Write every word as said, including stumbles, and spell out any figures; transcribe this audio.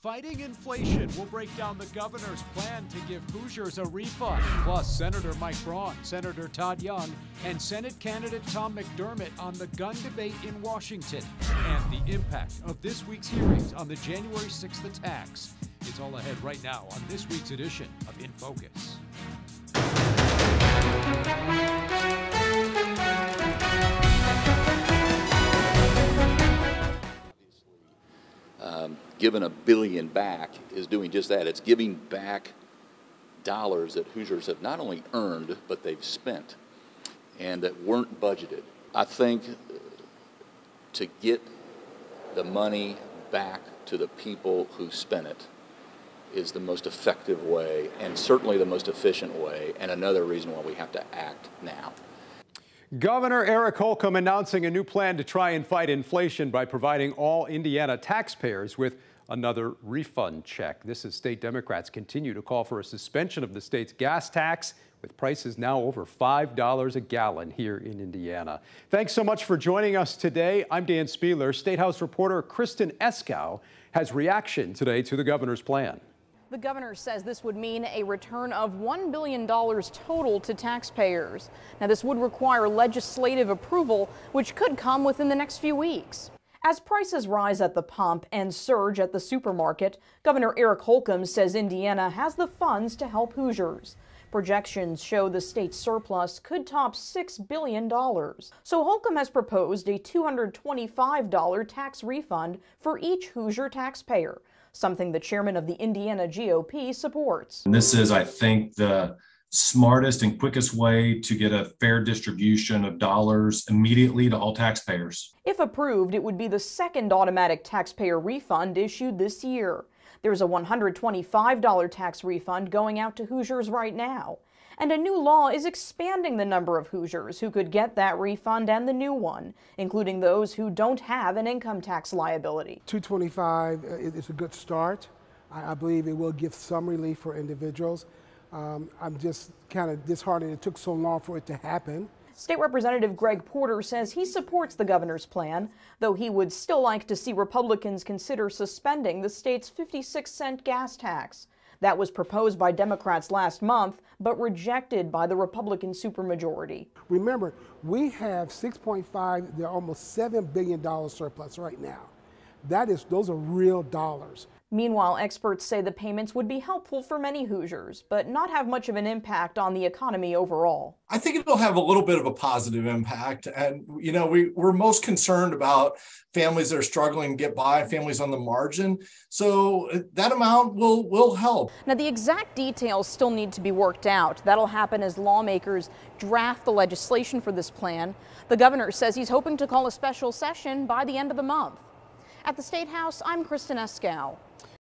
Fighting inflation. We'll break down the governor's plan to give Hoosiers a refund. Plus, Senator Mike Braun, Senator Todd Young, and Senate candidate Tom McDermott on the gun debate in Washington and the impact of this week's hearings on the January sixth attacks. It's all ahead right now on this week's edition of In Focus. Um, giving a billion back is doing just that. It's giving back dollars that Hoosiers have not only earned, but they've spent and that weren't budgeted. I think to get the money back to the people who spent it is the most effective way and certainly the most efficient way, and another reason why we have to act now. Governor Eric Holcomb announcing a new plan to try and fight inflation by providing all Indiana taxpayers with another refund check. This as state Democrats continue to call for a suspension of the state's gas tax, with prices now over five dollars a gallon here in Indiana. Thanks so much for joining us today. I'm Dan Spieler. State House reporter Kristen Eskow has reaction today to the governor's plan. The governor says this would mean a return of one billion dollars total to taxpayers. Now, this would require legislative approval, which could come within the next few weeks. As prices rise at the pump and surge at the supermarket, Governor Eric Holcomb says Indiana has the funds to help Hoosiers. Projections show the state's surplus could top six billion dollars. So Holcomb has proposed a two hundred twenty-five dollar tax refund for each Hoosier taxpayer, something the chairman of the Indiana G O P supports. And this is, I think, the smartest and quickest way to get a fair distribution of dollars immediately to all taxpayers. If approved, it would be the second automatic taxpayer refund issued this year. There's a one hundred twenty-five dollar tax refund going out to Hoosiers right now. And a new law is expanding the number of Hoosiers who could get that refund and the new one, including those who don't have an income tax liability. two twenty-five is a good start. I believe it will give some relief for individuals. Um, I'm just kind of disheartened it took so long for it to happen. State Representative Greg Porter says he supports the governor's plan, though he would still like to see Republicans consider suspending the state's fifty-six cent gas tax. That was proposed by Democrats last month, but rejected by the Republican supermajority. Remember, we have six point five, they're almost seven billion dollars surplus right now. That is, those are real dollars. Meanwhile, experts say the payments would be helpful for many Hoosiers, but not have much of an impact on the economy overall. I think it'll have a little bit of a positive impact. And, you know, we, we're most concerned about families that are struggling to get by, families on the margin. So that amount will, will help. Now, the exact details still need to be worked out. That'll happen as lawmakers draft the legislation for this plan. The governor says he's hoping to call a special session by the end of the month. At the State House, I'm Kristen Eskow.